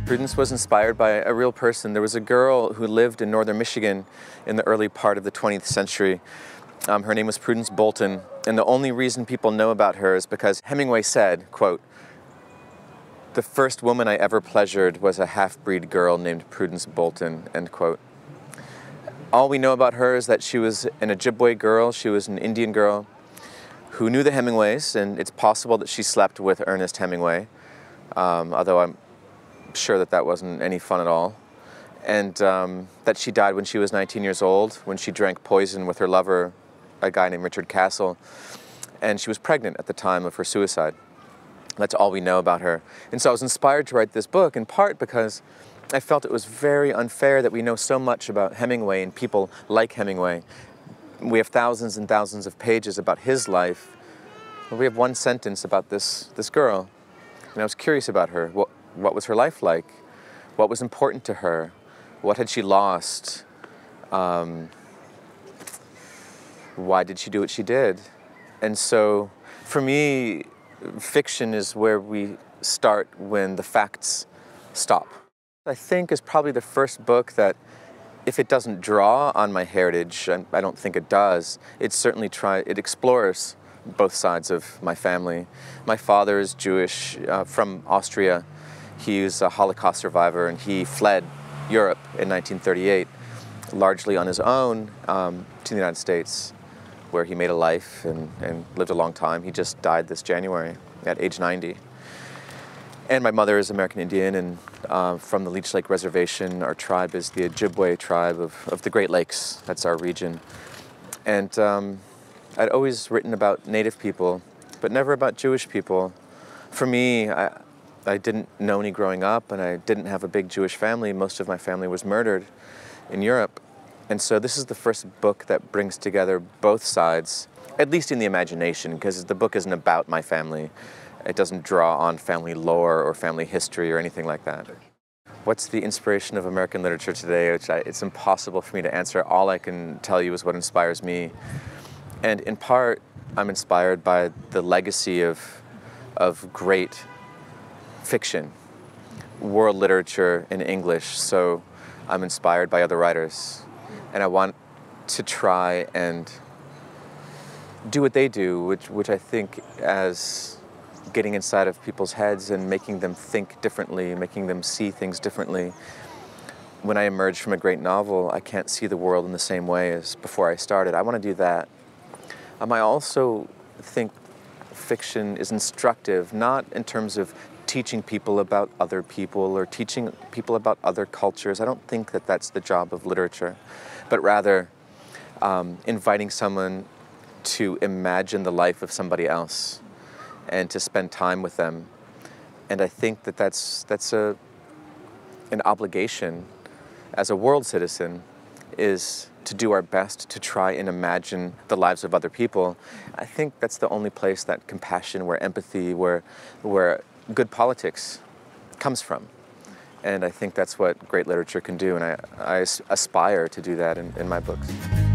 Prudence was inspired by a real person. There was a girl who lived in northern Michigan in the early part of the 20th century. Her name was Prudence Bolton, and the only reason people know about her is because Hemingway said, quote, "The first woman I ever pleasured was a half-breed girl named Prudence Bolton," end quote. All we know about her is that she was an Ojibwe girl, she was an Indian girl who knew the Hemingways, and it's possible that she slept with Ernest Hemingway, although I'm sure that that wasn't any fun at all, and that she died when she was 19 years old, when she drank poison with her lover, a guy named Richard Castle, and she was pregnant at the time of her suicide. That's all we know about her. And so I was inspired to write this book, in part because I felt it was very unfair that we know so much about Hemingway and people like Hemingway. We have thousands and thousands of pages about his life, but we have one sentence about this girl. And I was curious about her. What was her life like? What was important to her? What had she lost? Why did she do what she did? And so, for me, fiction is where we start when the facts stop. I think is probably the first book that, if it doesn't draw on my heritage, and I don't think it does, it certainly it explores both sides of my family. My father is Jewish, from Austria. He was a Holocaust survivor, and he fled Europe in 1938, largely on his own, to the United States, where he made a life and lived a long time. He just died this January at age 90. And my mother is American Indian, and from the Leech Lake Reservation. Our tribe is the Ojibwe tribe of the Great Lakes. That's our region. And I'd always written about Native people, but never about Jewish people. For me, I didn't know any growing up, and I didn't have a big Jewish family. Most of my family was murdered in Europe. And so this is the first book that brings together both sides, at least in the imagination, because the book isn't about my family. It doesn't draw on family lore or family history or anything like that. What's the inspiration of American literature today? It's impossible for me to answer. All I can tell you is what inspires me. And in part, I'm inspired by the legacy of great fiction, world literature in English. So I'm inspired by other writers. And I want to try and do what they do, which I think as getting inside of people's heads and making them think differently, making them see things differently. When I emerge from a great novel, I can't see the world in the same way as before I started. I want to do that. I also think fiction is instructive, not in terms of teaching people about other people or teaching people about other cultures. I don't think that that's the job of literature, but rather inviting someone to imagine the life of somebody else and to spend time with them. And I think that that's an obligation as a world citizen, is to do our best to try and imagine the lives of other people. I think that's the only place that compassion, where empathy, where good politics comes from. And I think that's what great literature can do, and I aspire to do that in my books.